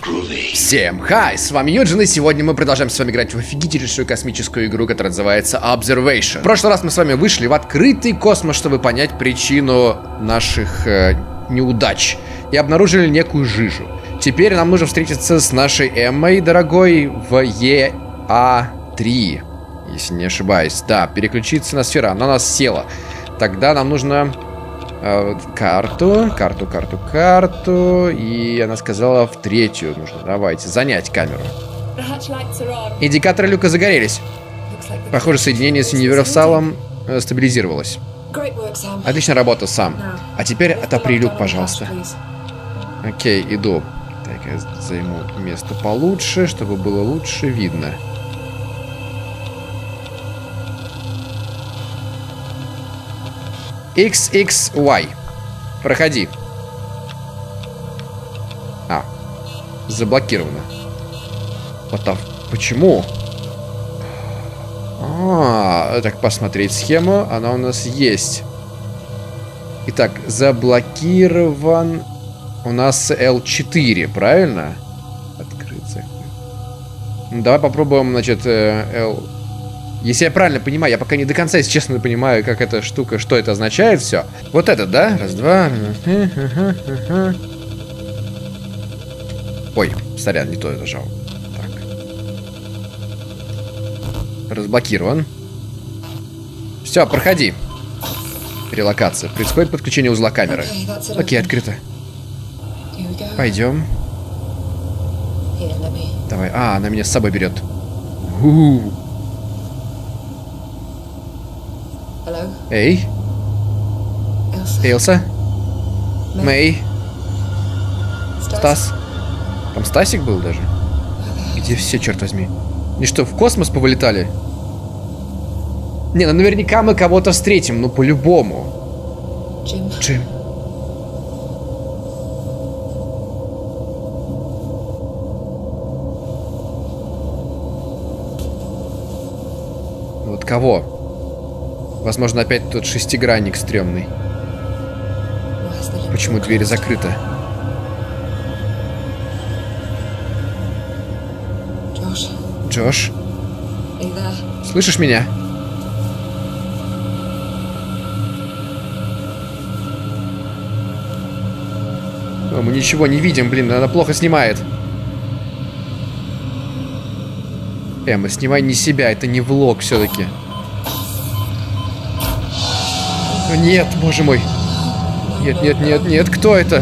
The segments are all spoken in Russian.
Всем хай, с вами Юджин, и сегодня мы продолжаем с вами играть в офигительнейшую космическую игру, которая называется Observation. В прошлый раз мы с вами вышли в открытый космос, чтобы понять причину наших неудач, и обнаружили некую жижу. Теперь нам нужно встретиться с нашей Эммой, дорогой, в ЕА-3, если не ошибаюсь. Да, переключиться на сферу, она у нас села. Тогда нам нужно... карту, и она сказала в третью нужно. Давайте, занять камеру. Индикаторы люка загорелись. Похоже, соединение с универсалом стабилизировалось. Отличная работа, Сам. А теперь отопри люк, пожалуйста. Окей, иду. Так, я займу место получше, чтобы было лучше видно. XXY. Проходи. Заблокировано. Почему? Так, посмотреть схему. Она у нас есть. Итак, заблокирован у нас L4, правильно? Открыть, закрыть. Ну, давай попробуем, значит, L... Если я правильно понимаю, я пока не до конца, если честно, понимаю, как эта штука, что это означает, все. Вот это, да? Раз, два. Ой, сорян, не то я нажал. Так. Разблокирован. Все, проходи. Перелокация. Происходит подключение узла камеры. Окей, открыто. Пойдем. Давай. Она меня с собой берет. Эй. Элса. Мэй. Стас. Там Стасик был даже? Где все, черт возьми? Они что, в космос повылетали? Не, ну наверняка мы кого-то встретим, ну по-любому. Джим. Вот кого? Возможно, опять тот шестигранник стрёмный. Почему дверь закрыта? Джош? Слышишь меня? Мы ничего не видим, блин, она плохо снимает. Эмма, снимай не себя, это не влог все-таки. Нет, боже мой. Нет, кто это?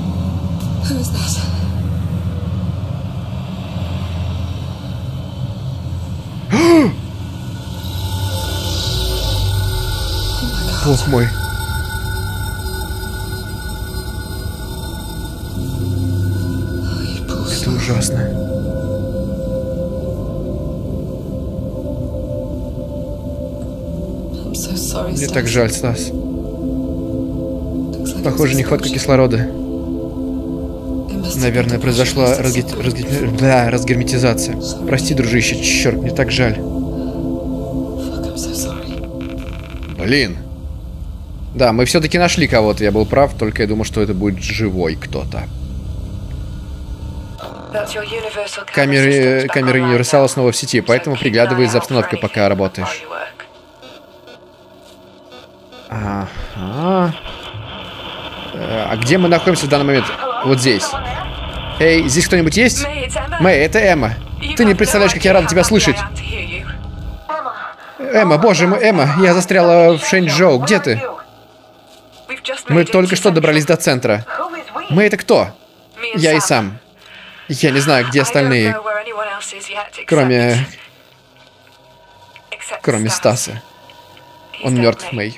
Бог мой. Это ужасно. Мне так жаль, Стас. Похоже, нехватка кислорода. Наверное, произошла разгерметизация. Прости, дружище, черт, мне так жаль. Блин. Да, мы все-таки нашли кого-то, я был прав, только я думал, что это будет живой кто-то. Камеры универсала снова в сети, поэтому приглядывай за обстановкой, пока работаешь. Ага. А где мы находимся в данный момент? Вот здесь. Эй, здесь кто-нибудь есть? Мэй, это Эмма. Ты не представляешь, как я рада тебя слышать. Эмма, боже мой, Эмма, я застряла в Шэньчжоу. Где ты? Мы только что добрались до центра. Мэй, это кто? Я и Сам. Я не знаю, где остальные. Кроме Стаса. Он мертв, Мэй.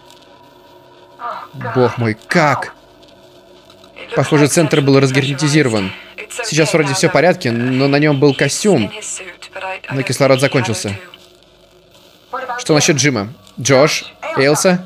Бог мой, как? Похоже, центр был разгерметизирован. Сейчас вроде все в порядке, но на нем был костюм. Но кислород закончился. Что насчет Джима? Джош? Элса?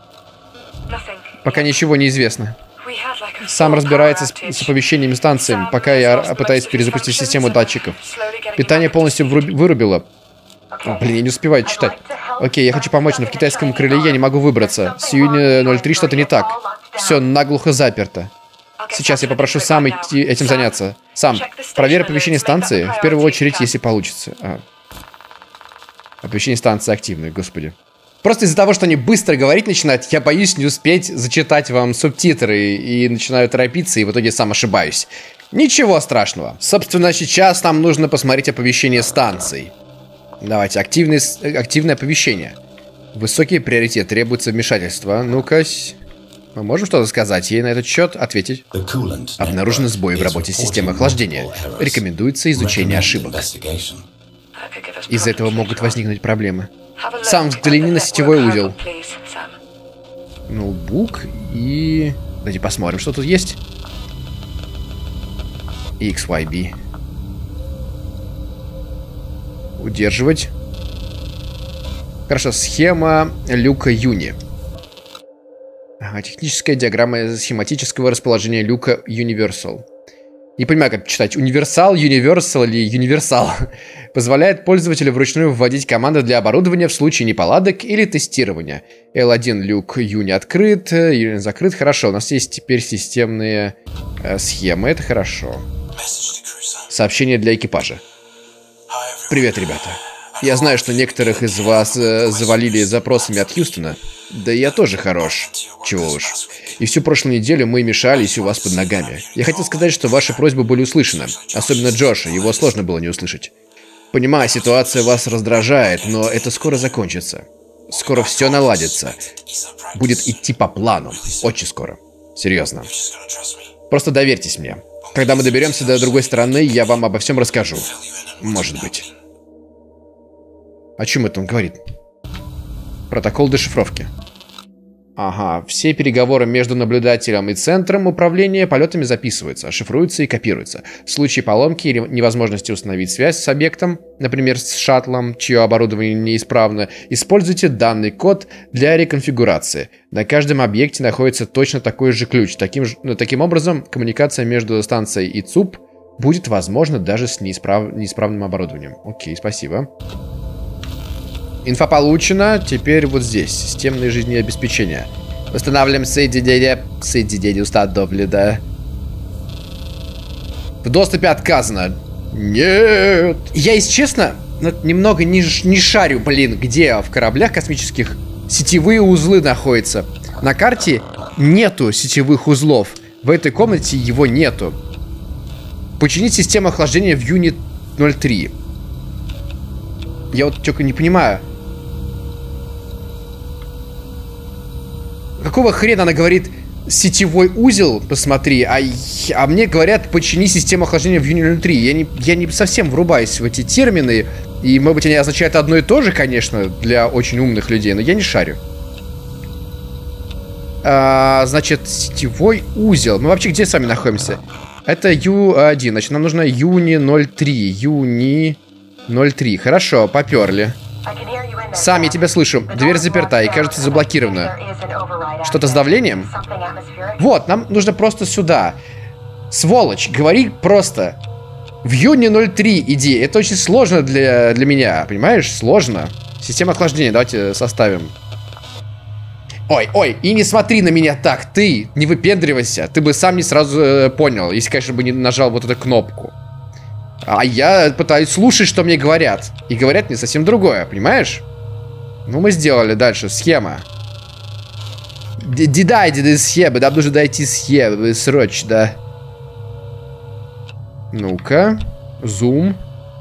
Пока ничего не известно. Сам разбирается с оповещениями станции, пока я пытаюсь перезапустить систему датчиков. Питание полностью вырубило. Блин, я не успеваю читать. Окей, я хочу помочь, но в китайском крыле я не могу выбраться. С июня 03 что-то не так. Все наглухо заперто. Сейчас я попрошу сам этим заняться. Сам. Проверь оповещение станции. В первую очередь, если получится. Оповещение станции активное, господи. Просто из-за того, что они быстро говорить начинают, я боюсь не успеть зачитать вам субтитры и начинаю торопиться, и в итоге сам ошибаюсь. Ничего страшного. Собственно, сейчас нам нужно посмотреть оповещение станций. Давайте, активное оповещение. Высокий приоритет, требуется вмешательство. Ну-ка, мы можем что-то сказать ей на этот счет? Ответить. Обнаружены сбои в работе системы охлаждения. Рекомендуется изучение ошибок. Из-за этого могут возникнуть проблемы. Сам взгляни на сетевой узел. Ноутбук и... Давайте посмотрим, что тут есть. XYB. Удерживать. Хорошо, схема люка Юни. Техническая диаграмма схематического расположения люка Universal. Не понимаю, как читать. Универсал, Universal или Универсал. Позволяет пользователю вручную вводить команды для оборудования в случае неполадок или тестирования. L1 люк Юни открыт, Юни закрыт. Хорошо, у нас есть теперь системные схемы. Это хорошо. Сообщение для экипажа. Привет, ребята. Я знаю, что некоторых из вас завалили запросами от Хьюстона. Да я тоже хорош. Чего уж. И всю прошлую неделю мы мешались у вас под ногами. Я хотел сказать, что ваши просьбы были услышаны. Особенно Джоша, его сложно было не услышать. Понимаю, ситуация вас раздражает, но это скоро закончится. Скоро все наладится. Будет идти по плану. Очень скоро. Серьезно. Просто доверьтесь мне. Когда мы доберемся до другой стороны, я вам обо всем расскажу. Может быть. О чем это он говорит? Протокол дешифровки. Ага, все переговоры между наблюдателем и центром управления полетами записываются, шифруются и копируются. В случае поломки или невозможности установить связь с объектом, например, с шаттлом, чье оборудование неисправно, используйте данный код для реконфигурации. На каждом объекте находится точно такой же ключ. Таким образом, коммуникация между станцией и ЦУП будет возможна даже с неисправным оборудованием. Окей, спасибо. Инфа получена. Теперь вот здесь. Системное жизнеобеспечение. Восстанавливаем соединение установлено. В доступе отказано. Нет. Я, если честно, немного не шарю, блин, где в кораблях космических сетевые узлы находятся. На карте нету сетевых узлов. В этой комнате его нету. Починить систему охлаждения в Юни 03. Я вот только не понимаю. Какого хрена она говорит сетевой узел, посмотри, а мне говорят, почини систему охлаждения в Юни 03. Я не совсем врубаюсь в эти термины. И, может быть, они означают одно и то же, конечно, для очень умных людей, но я не шарю. Значит, сетевой узел. Мы вообще где с вами находимся? Это U1, значит, нам нужно Юни 03. Юни 03. Хорошо, поперли. Сам, я тебя слышу. Дверь заперта и, кажется, заблокирована. Что-то с давлением? Вот, нам нужно просто сюда. Сволочь, говори просто. В Юни 03 иди. Это очень сложно для меня, понимаешь? Сложно. Система охлаждения, давайте составим. Ой, и не смотри на меня так. Ты не выпендривайся. Ты бы сам не сразу понял, если, конечно, бы не нажал вот эту кнопку. А я пытаюсь слушать, что мне говорят. И говорят мне совсем другое, понимаешь? Ну, мы сделали дальше. Схема. Дидайте до схемы. Нам нужно дойти схемы. Срочно. Ну-ка. Зум.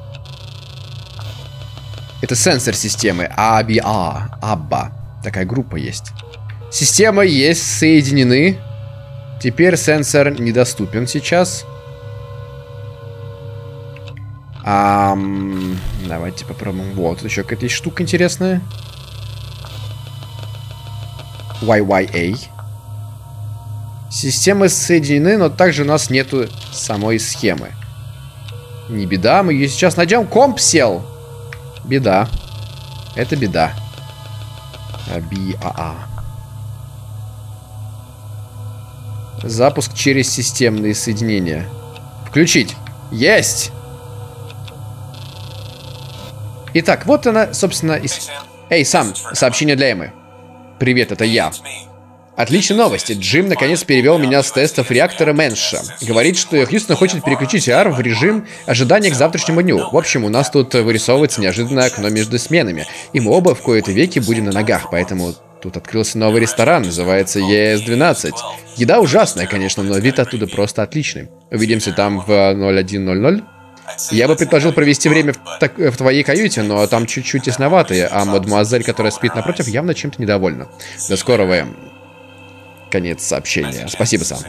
Это сенсор системы. Абба. Такая группа есть. Система есть. Соединены. Теперь сенсор недоступен сейчас. Давайте попробуем. Вот, еще какая-то штука интересная. YYA. Системы соединены, но также у нас нету самой схемы. Не беда, мы ее сейчас найдем. Комп сел. Беда. Это беда. Запуск через системные соединения. Включить. Есть! Итак, вот она, собственно, Эй, Сам, сообщение для Эммы. Привет, это я. Отличные новости. Джим наконец перевел меня с тестов реактора Мэнша. Говорит, что Хьюстон хочет переключить AR в режим ожидания к завтрашнему дню. В общем, у нас тут вырисовывается неожиданное окно между сменами. И мы оба в кои-то веки будем на ногах, поэтому тут открылся новый ресторан, называется ES12. Еда ужасная, конечно, но вид оттуда просто отличный. Увидимся там в 01:00. Я бы предложил провести время в твоей каюте, но там чуть-чуть тесновато, а мадемуазель, которая спит напротив, явно чем-то недовольна. До скорого. Конец сообщения. Спасибо, Сам.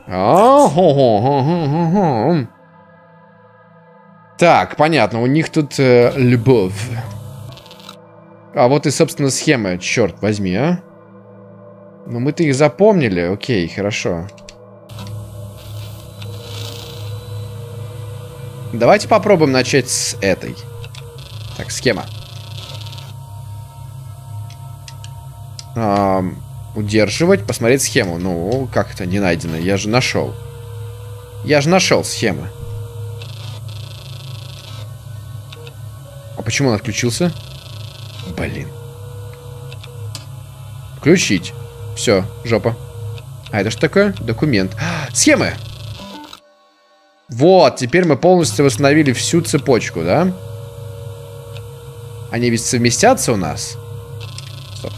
Так, понятно, у них тут любовь. А вот и, собственно, схемы. Черт возьми, а. Ну, мы-то их запомнили. Окей, хорошо. Давайте попробуем начать с этой. Так, схема. Удерживать, посмотреть схему. Ну, как это не найдено? Я же нашел. Я же нашел схемы. А почему он отключился? Блин. Включить. Все, жопа. А это что такое? Документ. Схемы! Вот, теперь мы полностью восстановили всю цепочку, да? Они ведь совместятся у нас? Стоп.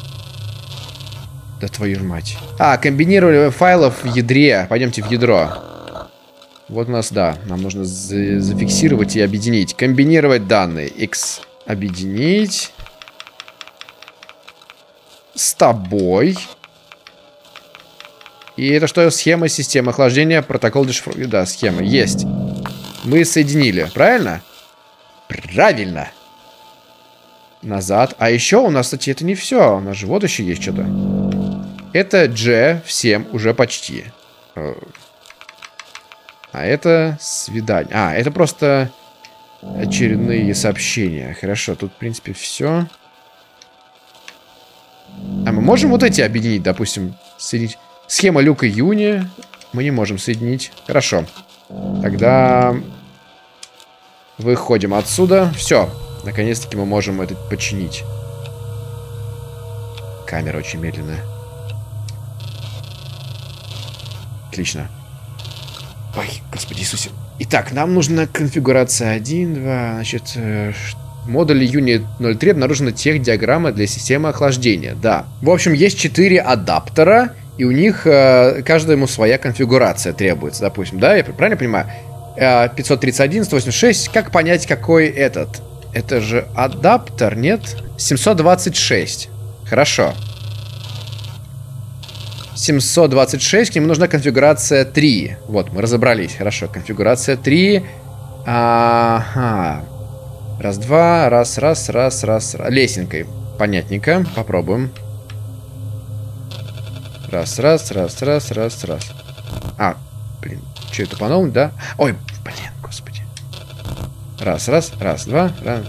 Да твою мать. Комбинировали файлов в ядре. Пойдемте в ядро. Вот у нас, да. Нам нужно зафиксировать и объединить. Комбинировать данные. X. Объединить. С тобой. И это что? Схема системы охлаждения, протокол дешифровки. Да, схема. Есть. Мы соединили. Правильно? Правильно. Назад. А еще у нас, кстати, это не все. У нас же вот еще есть что-то. Это G всем уже почти. А это свидание. Это просто очередные сообщения. Хорошо, тут, в принципе, все. Мы можем вот эти объединить, допустим, соединить. Схема Люка Юни мы не можем соединить. Хорошо. Тогда выходим отсюда. Все. Наконец-таки мы можем это починить. Камера очень медленная. Отлично. Ой, Господи Иисусе. Итак, нам нужна конфигурация 1, 2. Значит, модули Юни 03 обнаружена техдиаграмма для системы охлаждения. Да. В общем, есть 4 адаптера. И у них каждому своя конфигурация требуется, допустим, да? Я правильно понимаю? 531, 186. Как понять, какой этот? Это же адаптер, нет? 726. Хорошо. 726, к нему нужна конфигурация 3. Вот, мы разобрались. Хорошо, конфигурация 3. Ага. Раз, два, раз. Лесенкой. Понятненько. Попробуем. Раз. Блин, что это по-новому, да? Ой, блин, господи. Раз, два.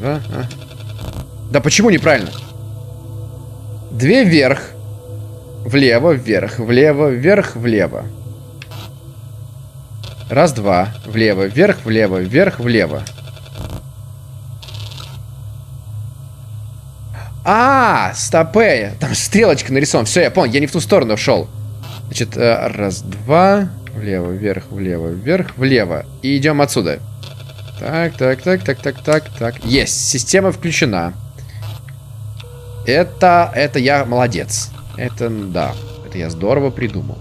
Да почему неправильно? 2 вверх. Влево, вверх, влево, вверх, влево. Раз, два. Влево, вверх, влево, вверх, влево. Стопэ. Там стрелочка нарисована. Все, я понял, я не в ту сторону шел. Значит, раз, два. Влево, вверх, вверх, влево. И идем отсюда. Так. Есть, система включена. Это я молодец. Это, да, это я здорово придумал.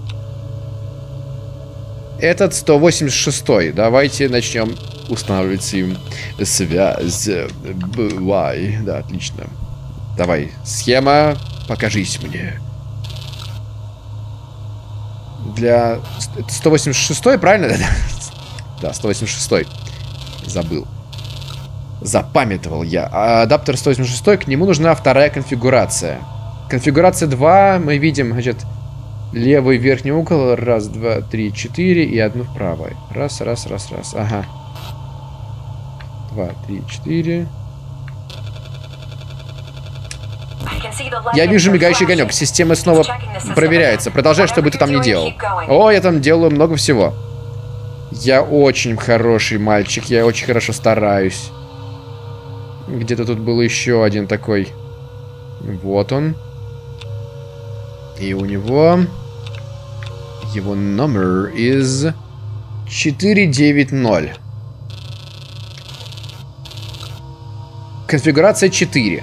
Этот 186-й. Давайте начнем устанавливать с ним связь. Да, отлично. Давай, схема, покажись мне. Для... Это 186-й, правильно? Да, 186-й. Забыл. Запамятовал я. Адаптер 186, к нему нужна вторая конфигурация. Конфигурация 2, мы видим, значит, левый верхний угол. Раз, два, три, 4 и одну вправо. Раз. Ага. 2, 3, 4. Я вижу мигающий огонек. Система снова проверяется. Продолжай, что бы ты там ни делал. О, я там делаю много всего. Я очень хороший мальчик. Я очень хорошо стараюсь. Где-то тут был еще один такой. Вот он. И у него... Его номер из 490. Конфигурация 4.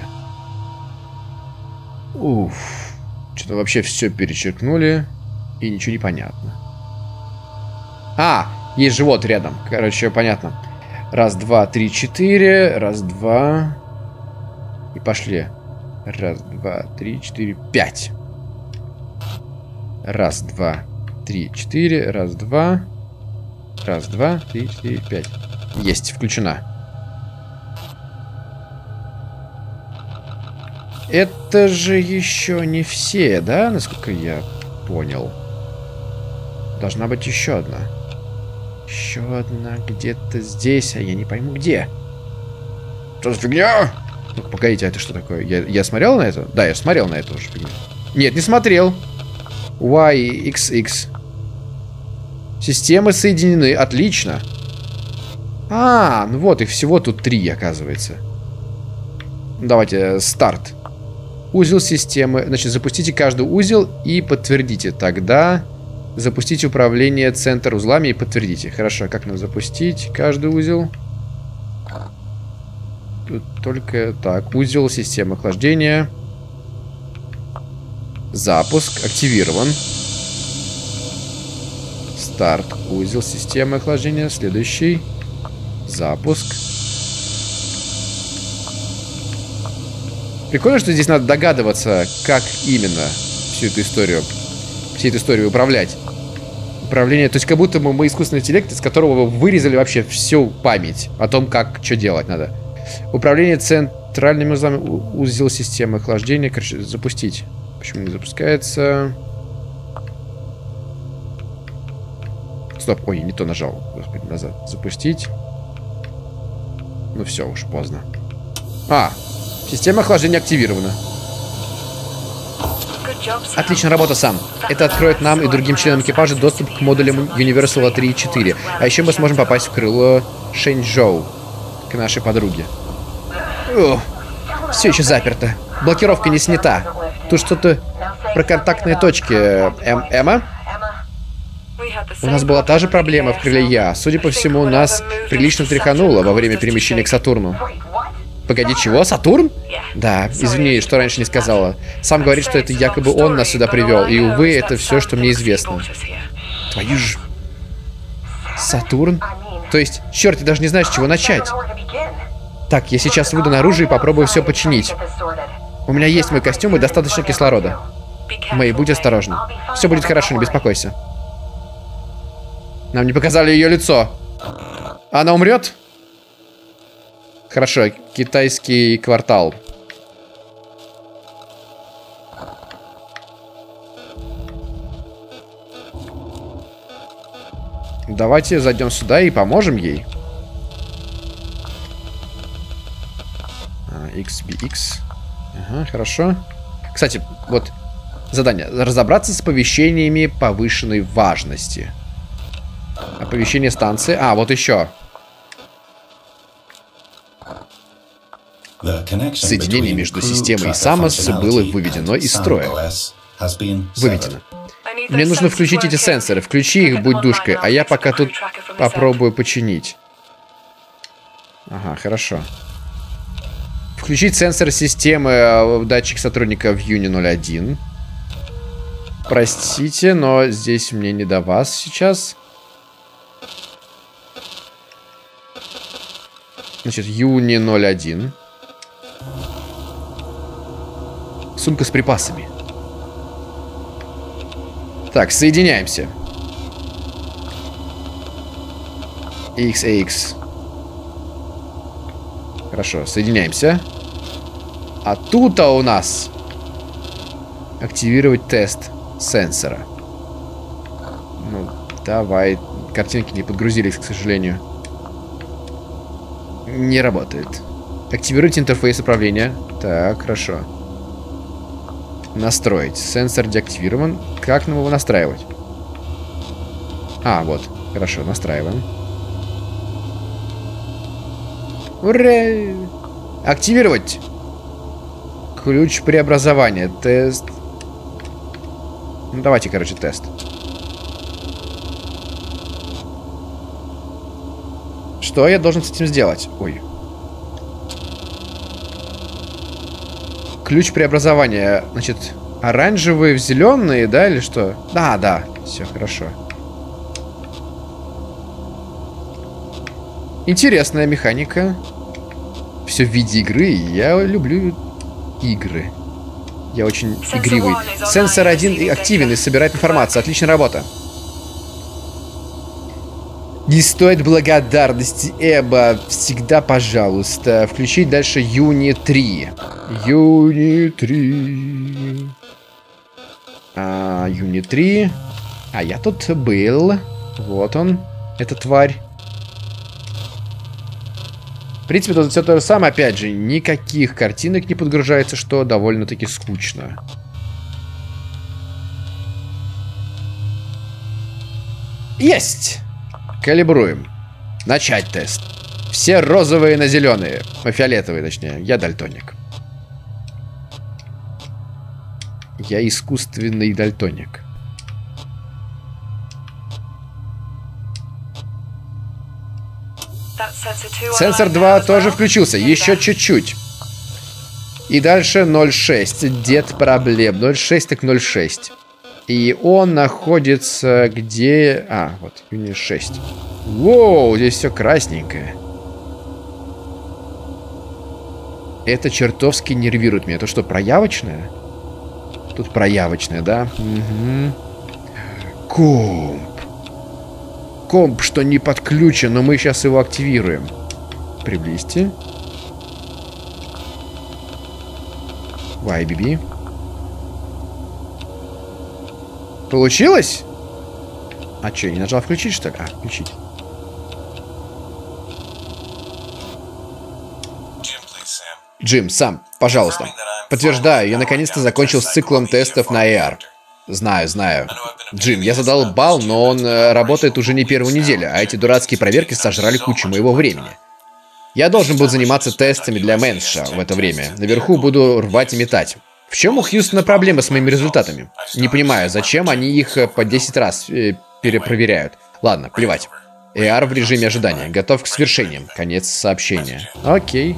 Уф. Что-то вообще все перечеркнули. И ничего не понятно. А, есть живот рядом. Короче, понятно. Раз, два, три, четыре. Раз, два. И пошли. Раз, два, три, четыре, пять. Раз, два, три, четыре. Раз, два. Раз, два, три, четыре, пять. Есть, включена. Это же еще не все, да? Насколько я понял. Должна быть еще одна. Еще одна где-то здесь, а я не пойму где. Что за фигня? Ну-ка, погодите, а это что такое? Я смотрел на это? Да, я смотрел на эту же фигню. Нет, не смотрел. YXX. Системы соединены. Отлично. А, ну вот, их всего тут 3, оказывается. Давайте, старт. Узел системы. Значит, запустите каждый узел и подтвердите. Тогда запустите управление центр узлами и подтвердите. Хорошо, как нам запустить каждый узел? Тут только так. Узел системы охлаждения. Запуск активирован. Старт. Узел системы охлаждения. Следующий. Запуск. Прикольно, что здесь надо догадываться, как именно всю эту историю управлять. Управление, то есть как будто мы искусственный интеллект, из которого вырезали вообще всю память о том, как, что делать надо. Управление центральными узлами, узел системы охлаждения, короче, запустить. Почему не запускается? Стоп, ой, не то нажал. Господи, назад. Запустить. Ну все, уж поздно. Система охлаждения активирована. Отличная работа, Сам. Это откроет нам и другим членам экипажа доступ к модулям Universal 3 и 4. А еще мы сможем попасть в крыло Шэньчжоу к нашей подруге. Все еще заперто. Блокировка не снята. Тут что-то про контактные точки. Эмма? У нас была та же проблема в крыле Я. Судя по всему, нас прилично тряхануло во время перемещения к Сатурну. Погоди, чего? Сатурн? Да, извини, что раньше не сказала. Сам говорит, что это якобы он нас сюда привел. И, увы, это все, что мне известно. Твою ж... Сатурн? То есть, черт, ты даже не знаешь, с чего начать. Так, я сейчас выйду наружу и попробую все починить. У меня есть мой костюм и достаточно кислорода. Мэй, будь осторожна. Все будет хорошо, не беспокойся. Нам не показали ее лицо. Она умрет? Хорошо, китайский квартал. Давайте зайдем сюда и поможем ей. XBX. Ага, хорошо. Кстати, вот задание. Разобраться с оповещениями повышенной важности. Оповещение станции. Вот еще. Соединение между системой и Самос было выведено из строя. Выведено. Мне нужно включить эти сенсоры. Включи их, будь душкой, а я пока тут попробую починить. Ага, хорошо. Включить сенсор системы датчик сотрудника в Юни-01. Простите, но здесь мне не до вас сейчас. Значит, Юни-01. Сумка с припасами. Так, соединяемся. XAX. Хорошо, соединяемся. А тут-то у нас активировать тест сенсора. Ну, давай. Картинки не подгрузились, к сожалению. Не работает. Активировать интерфейс управления. Так, хорошо. Настроить. Сенсор деактивирован. Как нам его настраивать? Вот. Хорошо, настраиваем. Ура! Активировать. Ключ преобразования. Тест. Ну, давайте, короче, тест. Что я должен с этим сделать? Ой. Ключ преобразования. Значит, оранжевые в зеленые, да, или что? Да, да. Все хорошо. Интересная механика. Все в виде игры. Я люблю игры. Я очень игривый. Сенсор 1 активен и собирает информацию. Отличная работа. Не стоит благодарности, Эба. Всегда пожалуйста. Включить дальше Юни 3. Юни 3. Юни 3. А я тут был. Вот он. Эта тварь. В принципе, тут все то же самое. Опять же, никаких картинок не подгружается, что довольно-таки скучно. Есть! Калибруем. Начать тест. Все розовые на зеленые. Фиолетовые, точнее. Я дальтоник. Я искусственный дальтоник. Сенсор 2 тоже включился. Еще чуть-чуть. И дальше 0.6. Дед проблем. 0.6 так 0.6. И он находится где... вот, Юни 6. Воу, здесь все красненькое. Это чертовски нервирует меня. Это что, проявочное? Тут проявочное, да? Угу. Комп. Комп, что не подключен, но мы сейчас его активируем. Приблизьте. YBB. Получилось? А что, не нажал включить, что ли? Включить. Джим, Сам, пожалуйста. Подтверждаю, я наконец-то закончил с циклом тестов на AR. Знаю, знаю. Джим, я задал балл, но он работает уже не первую неделю, а эти дурацкие проверки сожрали кучу моего времени. Я должен был заниматься тестами для Мэнша в это время. Наверху буду рвать и метать. В чем у Хьюстона проблема с моими результатами? Не понимаю, зачем они их по 10 раз перепроверяют. Ладно, плевать. AR в режиме ожидания. Готов к свершениям. Конец сообщения. Окей.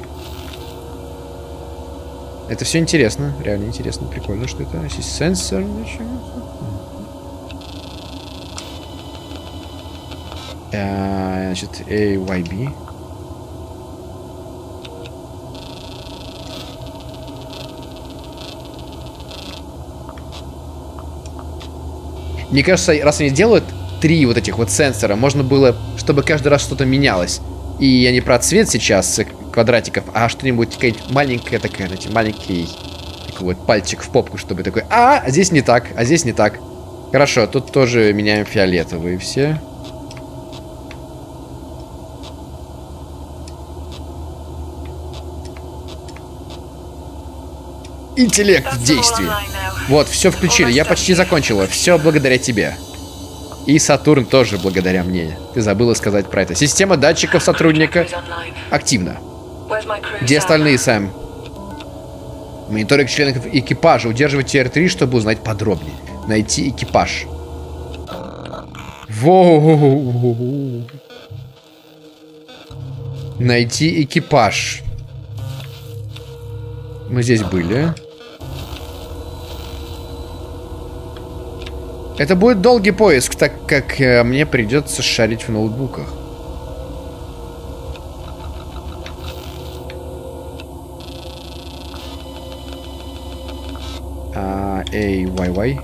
Это все интересно. Реально интересно. Прикольно, что это. Здесь сенсор. Значит, AYB. Мне кажется, раз они делают 3 вот этих вот сенсора, можно было, чтобы каждый раз что-то менялось. И я не про цвет сейчас квадратиков, а что-нибудь какая-нибудь маленькая такая, знаете, маленький такой вот пальчик в попку, чтобы такой, здесь не так, а здесь не так. Хорошо, тут тоже меняем фиолетовые все. Интеллект в действии. Вот, все включили. Я почти закончила. Все благодаря тебе. И Сатурн тоже благодаря мне. Ты забыла сказать про это. Система датчиков сотрудника активна. Где остальные, Сэм? Мониторинг членов экипажа. Удерживайте R3, чтобы узнать подробнее. Найти экипаж. Воу. Найти экипаж. Мы здесь были. Это будет долгий поиск, так как мне придется шарить в ноутбуках. AYY.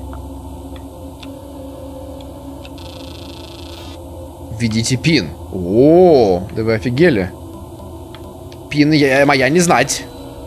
Введите пин. О, да вы офигели. Пин моя не знать.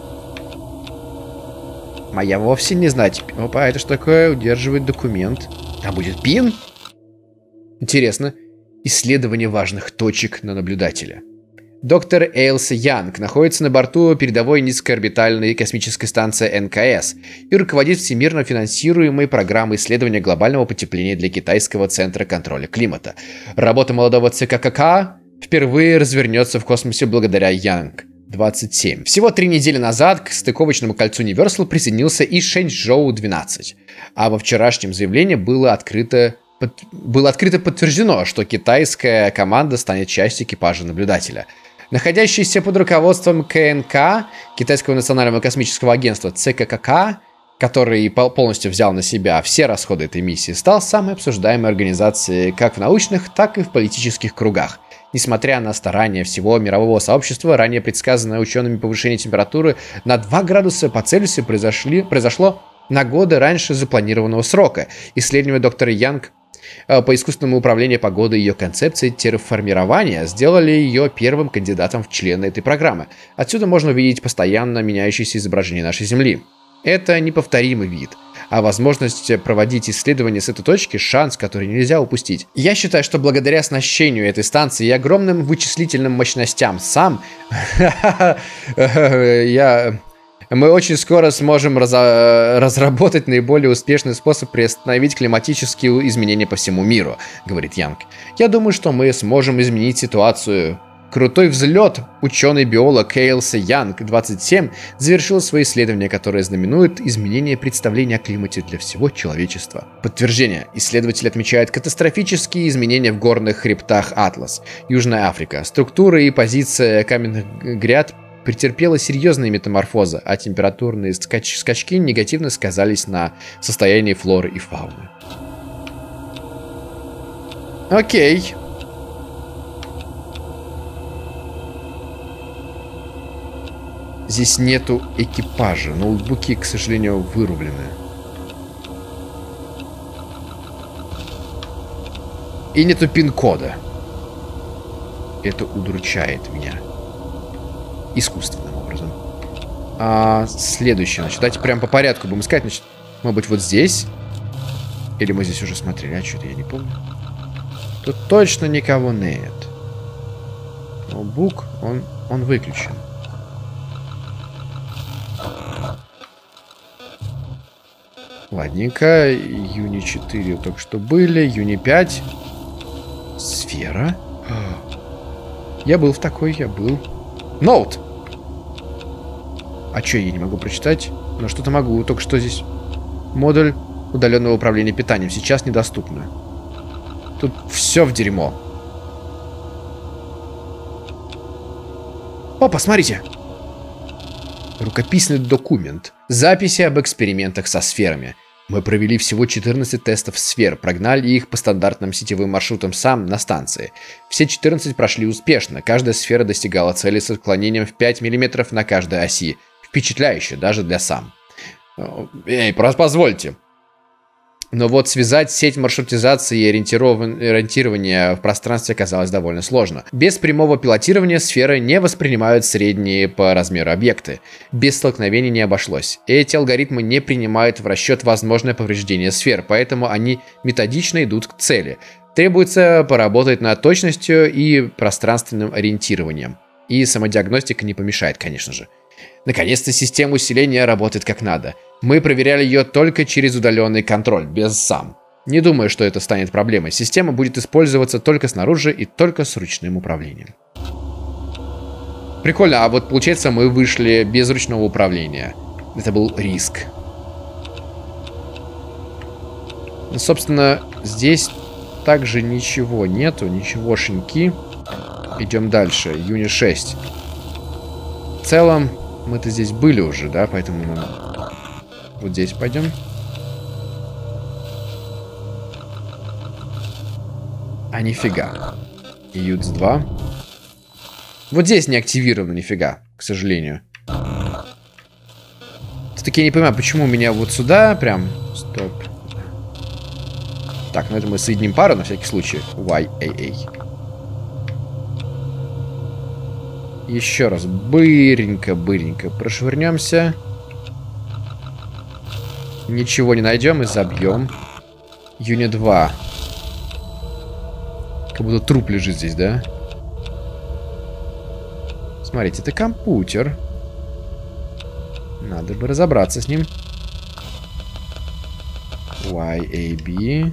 Моя вовсе не знать. Опа, это что такое? Удерживает документ. Там будет пин? Интересно. Исследование важных точек на наблюдателя. Доктор Эйлс Янг находится на борту передовой низкоорбитальной космической станции НКС и руководит всемирно финансируемой программой исследования глобального потепления для Китайского центра контроля климата. Работа молодого ЦККК впервые развернется в космосе благодаря Янг. 27. Всего 3 недели назад к стыковочному кольцу Universal присоединился и Шэньчжоу-12. А во вчерашнем заявлении было открыто подтверждено, что китайская команда станет частью экипажа наблюдателя. Находящийся под руководством КНК, Китайского национального космического агентства ЦККК, который полностью взял на себя все расходы этой миссии, стал самой обсуждаемой организацией как в научных, так и в политических кругах. Несмотря на старания всего мирового сообщества, ранее предсказанное учеными повышение температуры на 2 градуса по Цельсию произошло на годы раньше запланированного срока. Исследования доктора Янг по искусственному управлению погодой и ее концепции терраформирования сделали ее первым кандидатом в члены этой программы. Отсюда можно увидеть постоянно меняющиеся изображения нашей Земли. Это неповторимый вид, а возможность проводить исследования с этой точки – шанс, который нельзя упустить. Я считаю, что благодаря оснащению этой станции и огромным вычислительным мощностям мы очень скоро сможем разработать наиболее успешный способ приостановить климатические изменения по всему миру, говорит Янг. Я думаю, что мы сможем изменить ситуацию. Крутой взлет ученый-биолог Кейлса Янг 27 завершил свои исследования, которые знаменуют изменение представления о климате для всего человечества. Подтверждение. Исследователь отмечает катастрофические изменения в горных хребтах Атлас, Южная Африка. Структура и позиция каменных гряд претерпела серьезные метаморфозы, а температурные скачки негативно сказались на состоянии флоры и фауны. Окей. Здесь нету экипажа. Ноутбуки, к сожалению, вырублены. И нету пин-кода. Это удручает меня. Искусственным образом. Следующее, значит, давайте прям по порядку будем искать. Значит, может быть, вот здесь. Или мы здесь уже смотрели, что-то я не помню. Тут точно никого нет. Ноутбук, он выключен. Ладненько. Юни 4 только что были. Юни 5. Сфера. Я был в такой, я был. Ноут! А что я не могу прочитать? Но что-то могу. Только что здесь модуль удаленного управления питанием. Сейчас недоступно. Тут все в дерьмо. Опа, смотрите! Рукописный документ. Записи об экспериментах со сферами. Мы провели всего 14 тестов сфер, прогнали их по стандартным сетевым маршрутам сам на станции. Все 14 прошли успешно, каждая сфера достигала цели с отклонением в 5 мм на каждой оси. Впечатляюще, даже для сам. Эй, позвольте. Но вот связать сеть маршрутизации и ориентирования в пространстве оказалось довольно сложно. Без прямого пилотирования сферы не воспринимают средние по размеру объекты. Без столкновений не обошлось. Эти алгоритмы не принимают в расчет возможное повреждение сфер, поэтому они методично идут к цели. Требуется поработать над точностью и пространственным ориентированием. И самодиагностика не помешает, конечно же. Наконец-то система усиления работает как надо. Мы проверяли ее только через удаленный контроль, без сам. Не думаю, что это станет проблемой. Система будет использоваться только снаружи и только с ручным управлением. Прикольно, а вот получается мы вышли без ручного управления. Это был риск. Ну, собственно, здесь также ничего нету, ничегошеньки. Идем дальше. Юни 6. В целом, мы-то здесь были уже, да, поэтому мы вот здесь пойдем. А нифига. Юдс 2. Вот здесь не активировано нифига, к сожалению. Все-таки я не понимаю, почему у меня вот сюда прям... Стоп. Так, ну это мы соединим пару на всякий случай. YAA. Еще раз. Быренько прошвырнемся. Ничего не найдем и забьем. Юни 2. Как будто труп лежит здесь, да? Смотрите, это компьютер. Надо бы разобраться с ним. YAB.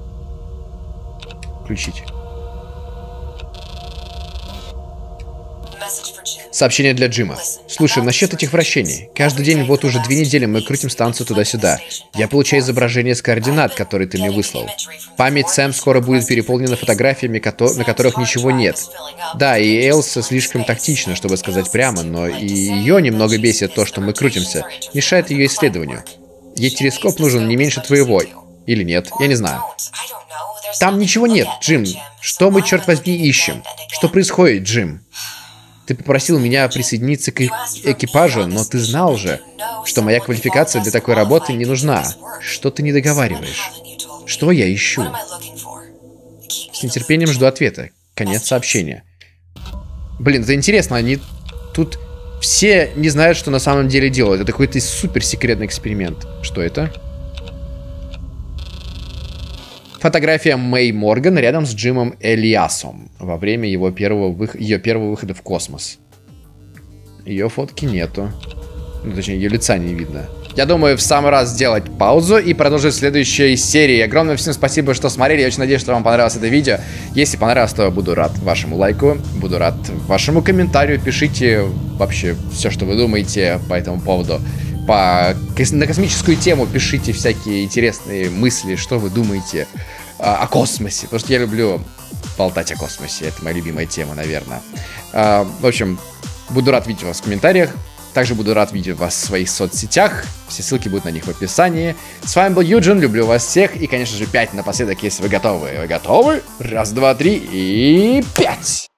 Включить. Сообщение для Джима. Слушай, насчет этих вращений. Каждый день вот уже 2 недели мы крутим станцию туда-сюда. Я получаю изображение с координат, которые ты мне выслал. Память Сэм скоро будет переполнена фотографиями, на которых ничего нет. Да, и Элса слишком тактична, чтобы сказать прямо, но и ее немного бесит то, что мы крутимся. Мешает ее исследованию. Ей телескоп нужен не меньше твоего. Или нет, я не знаю. Там ничего нет, Джим. Что мы, черт возьми, ищем? Что происходит, Джим? Ты попросил меня присоединиться к экипажу, но ты знал же, что моя квалификация для такой работы не нужна. Что ты не договариваешь? Что я ищу? С нетерпением жду ответа. Конец сообщения. Блин, это интересно, они тут все не знают, что на самом деле делают. Это какой-то суперсекретный эксперимент. Что это? Фотография Мэй Морган рядом с Джимом Элиасом во время ее первого выхода в космос. Ее фотки нету. Ну, точнее, ее лица не видно. Я думаю, в самый раз сделать паузу и продолжить в следующей серии. Огромное всем спасибо, что смотрели. Я очень надеюсь, что вам понравилось это видео. Если понравилось, то буду рад вашему лайку, буду рад вашему комментарию. Пишите вообще все, что вы думаете по этому поводу. На космическую тему пишите всякие интересные мысли, что вы думаете о космосе. Потому что я люблю болтать о космосе. Это моя любимая тема, наверное. В общем, буду рад видеть вас в комментариях. Также буду рад видеть вас в своих соцсетях. Все ссылки будут на них в описании. С вами был Юджин. Люблю вас всех. И, конечно же, 5 напоследок, если вы готовы. Вы готовы? Раз, два, три и 5!